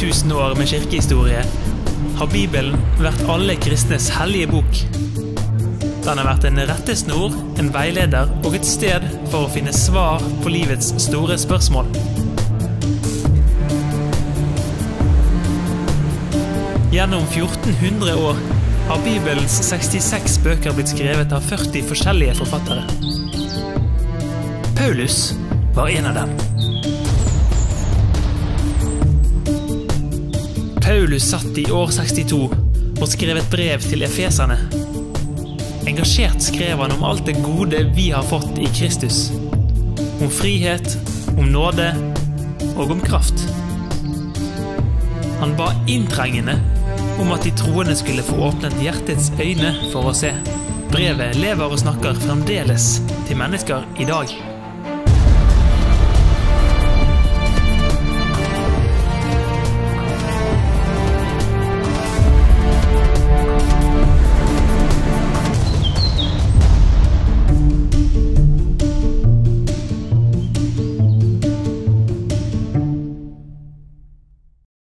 2000 år med kirkehistorie har Bibelen vært alle kristnes hellige bok. Den har vært en rettesnor, en veileder og et sted for å finne svar på livets store spørsmål. Gjennom 1400 år har Bibelens 66 bøker blitt skrevet av 40 forskjellige forfattere. Paulus var en av dem. Paulus satt i år 62 og skrev et brev til efeserne. Engasjert skrev han om alt det gode vi har fått i Kristus. Om frihet, om nåde og om kraft. Han ba inntrengende om at de troende skulle få åpnet hjertets øyne for å se. Brevet lever og snakker fremdeles til mennesker i dag.